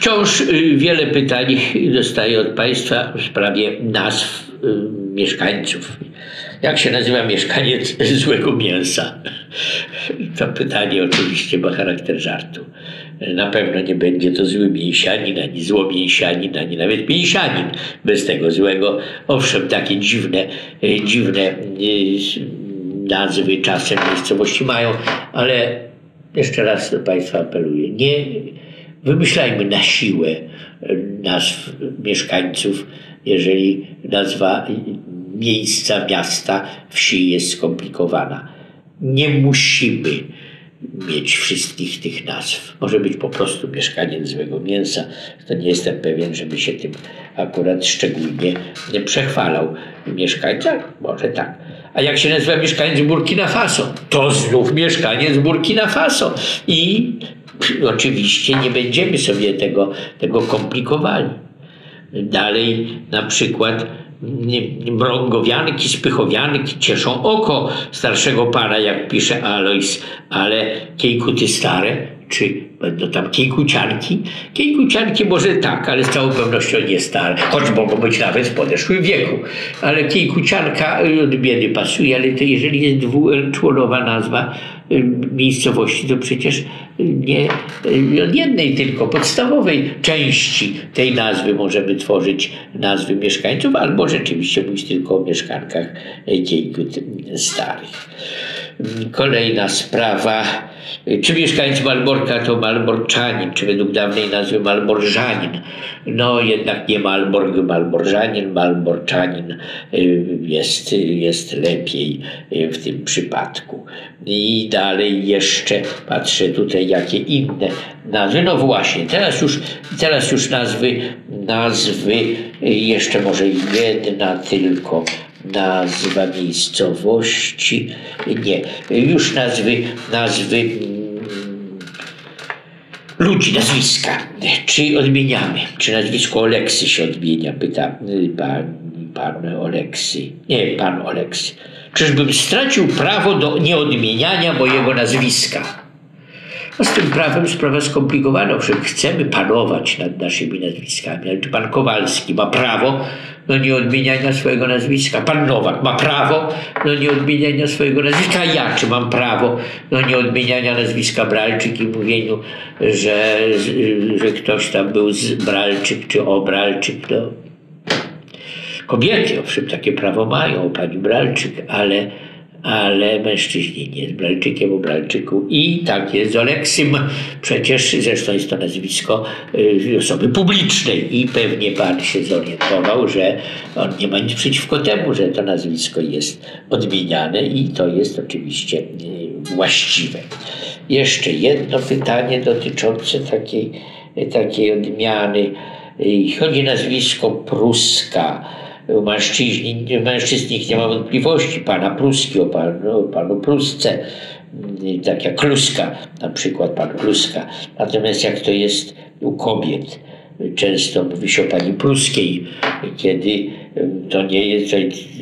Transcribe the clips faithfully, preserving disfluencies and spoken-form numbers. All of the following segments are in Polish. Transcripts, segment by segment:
Wciąż wiele pytań dostaję od Państwa w sprawie nazw mieszkańców. Jak się nazywa mieszkaniec złego mięsa? To pytanie oczywiście ma charakter żartu. Na pewno nie będzie to zły mięsianin, ani złomięsianin, ani nawet mięsianin bez tego złego. Owszem, takie dziwne, dziwne nazwy czasem miejscowości mają, ale jeszcze raz do Państwa apeluję, nie wymyślajmy na siłę nazw mieszkańców, jeżeli nazwa miejsca, miasta, wsi jest skomplikowana. Nie musimy mieć wszystkich tych nazw. Może być po prostu mieszkaniec złego mięsa. To nie jestem pewien, żeby się tym akurat szczególnie nie przechwalał. Mieszkańca? Może tak. A jak się nazywa mieszkaniec Burkina Faso? To znów mieszkaniec Burkina Faso. I oczywiście nie będziemy sobie tego, tego komplikowali. Dalej na przykład mrągowianki, spychowianki cieszą oko starszego pana, jak pisze Alois, ale kiejkuty stare, czy będą tam kiejkucianki? Kiejkucianki może tak, ale z całą pewnością nie stare, choć mogą być nawet w podeszłym wieku. Ale kiejkucianka od biedy pasuje, ale to jeżeli jest dwuczłonowa nazwa miejscowości, to przecież nie od jednej tylko podstawowej części tej nazwy możemy tworzyć nazwy mieszkańców, albo rzeczywiście mówić tylko o mieszkankach kiejkut starych. Kolejna sprawa. Czy mieszkańcy Malborka to Malborczanin, czy według dawnej nazwy Malborżanin? No jednak nie Malborg, Malborżanin, Malborczanin jest, jest lepiej w tym przypadku. I dalej jeszcze patrzę tutaj, jakie inne nazwy. No właśnie, teraz już, teraz już nazwy, nazwy, jeszcze może jedna tylko nazwa miejscowości, nie, już nazwy, nazwy ludzi, nazwiska. Czy odmieniamy? Czy nazwisko Oleksy się odmienia? Pyta pan, pan Oleksy. Nie, pan Oleksy. Czyżbym stracił prawo do nieodmieniania mojego nazwiska? No z tym prawem sprawa skomplikowana. Owszem, chcemy panować nad naszymi nazwiskami, ale czy pan Kowalski ma prawo do nieodmieniania swojego nazwiska? Pan Nowak ma prawo do nieodmieniania swojego nazwiska? A ja czy mam prawo do nieodmieniania nazwiska Bralczyk i mówieniu, że, że ktoś tam był z Bralczyk czy o Bralczyk? No. Kobiety owszem takie prawo mają, pani Bralczyk, ale ale mężczyźni nie, z Bralczykiem o Bralczyku. I tak jest z Oleksym. Przecież zresztą jest to nazwisko y, osoby publicznej i pewnie pan się zorientował, że on nie ma nic przeciwko temu, że to nazwisko jest odmieniane i to jest oczywiście y, właściwe. Jeszcze jedno pytanie dotyczące takiej, takiej odmiany. Y, chodzi o nazwisko Pruska. Mężczyźni, mężczyzn nikt nie ma wątpliwości, pana Pruski, o panu, o panu Prusce, tak jak Kluska, na przykład pan Kluska. Natomiast jak to jest u kobiet, często mówi się o pani Pruskiej, kiedy to nie jest, to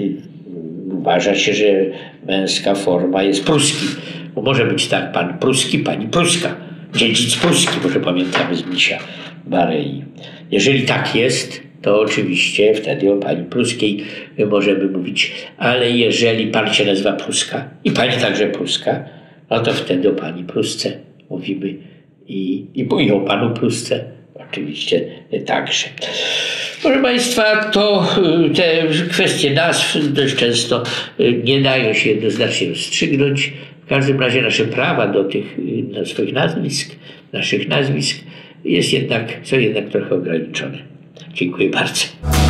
uważa się, że męska forma jest Pruski. Bo może być tak, pan Pruski, pani Pruska, dziedzic Pruski, może pamiętamy z Misia Barei. Jeżeli tak jest, to oczywiście wtedy o pani Pruskiej możemy mówić, ale jeżeli pan się nazywa Pruska i pani także Pruska, no to wtedy o pani Prusce mówimy i, i, i o panu Prusce oczywiście także. Proszę państwa, to te kwestie nazw dość często nie dają się jednoznacznie rozstrzygnąć. W każdym razie nasze prawa do tych do swoich nazwisk, naszych nazwisk jest jednak, są jednak trochę ograniczone. Dziękuję bardzo.